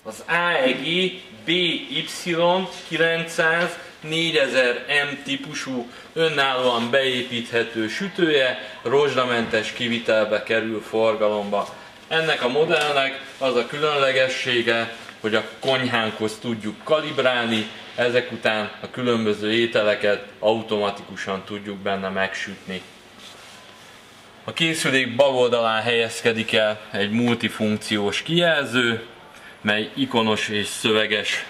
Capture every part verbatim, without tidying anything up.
Az á e gé bé y kilencszáz négyezer M típusú önállóan beépíthető sütője rozsdamentes kivitelbe kerül forgalomba. Ennek a modellnek az a különlegessége, hogy a konyhánkhoz tudjuk kalibrálni, ezek után a különböző ételeket automatikusan tudjuk benne megsütni. A készülék bal oldalán helyezkedik el egy multifunkciós kijelző, mely ikonos és szöveges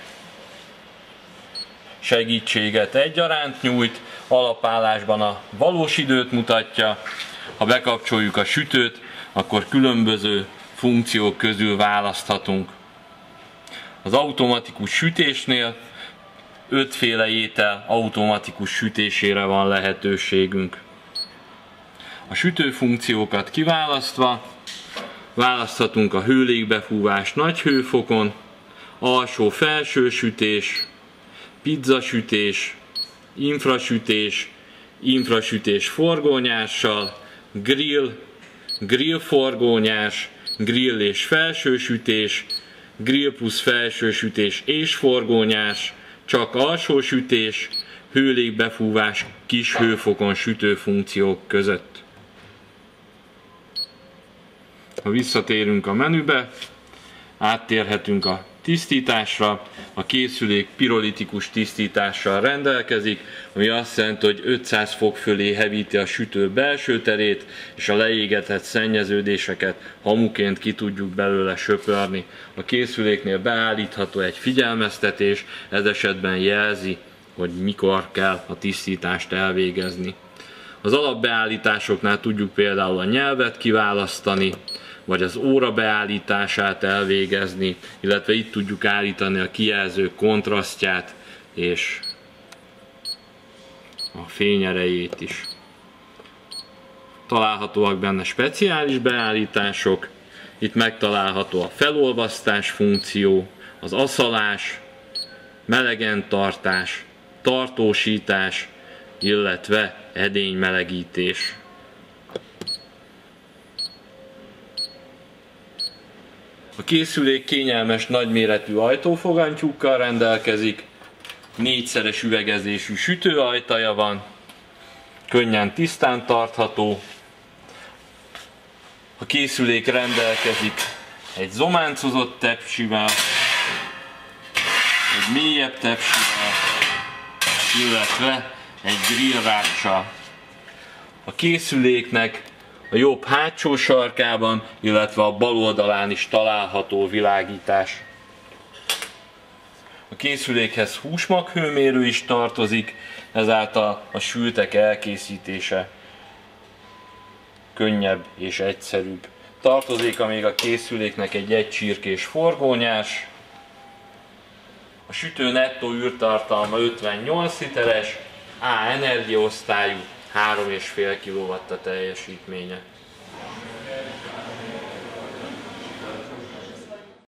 segítséget egyaránt nyújt, alapállásban a valós időt mutatja. Ha bekapcsoljuk a sütőt, akkor különböző funkciók közül választhatunk. Az automatikus sütésnél ötféle étel automatikus sütésére van lehetőségünk. A sütőfunkciókat kiválasztva választhatunk a hőlégbefúvás nagy hőfokon, alsó-felső sütés, pizzasütés, infrasütés, infrasütés forgónyással, grill, grill forgónyás, grill és felsősütés, grill plusz felsősütés és forgónyás, csak alsósütés, hőlégbefúvás kis hőfokon sütő funkciók között. Ha visszatérünk a menübe, áttérhetünk a tisztításra. A készülék pirolitikus tisztítással rendelkezik, ami azt jelenti, hogy ötszáz fok fölé hevíti a sütő belső terét, és a leégetett szennyeződéseket hamuként ki tudjuk belőle söpörni. A készüléknél beállítható egy figyelmeztetés, ez esetben jelzi, hogy mikor kell a tisztítást elvégezni. Az alapbeállításoknál tudjuk például a nyelvet kiválasztani, vagy az óra beállítását elvégezni, illetve itt tudjuk állítani a kijelző kontrasztját és a fényerejét is. Találhatóak benne speciális beállítások, itt megtalálható a felolvasztás funkció, az aszalás, melegen tartás, tartósítás, illetve edénymelegítés. A készülék kényelmes nagyméretű ajtófogantyúkkal rendelkezik, négyszeres üvegezésű sütőajtaja van, könnyen tisztán tartható. A készülék rendelkezik egy zománcozott tepsivel, egy mélyebb tepsivel, illetve egy grillráccsal. A készüléknek a jobb hátsó sarkában, illetve a bal oldalán is található világítás. A készülékhez húsmaghőmérő is tartozik, ezáltal a sültek elkészítése könnyebb és egyszerűbb. Tartozik még a készüléknek egy egycsirkés forgónyás. A sütő nettó űrtartalma ötvennyolc literes, A energiaosztályú, három egész öt kilowatt a teljesítménye.